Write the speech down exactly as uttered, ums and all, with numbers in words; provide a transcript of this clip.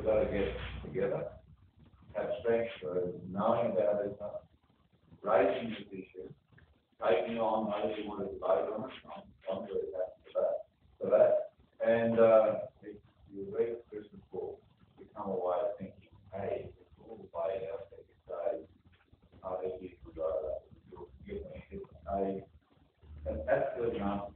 got to get together, have strength for knowing about it, raising this issue, taking on those who want to debate on it. I'm, I'm very happy for that. For that. And uh, if you read Christmas book, you come away thinking, hey, it's all laid out there. You say, oh, this is good, you'll give me a, an absolute answer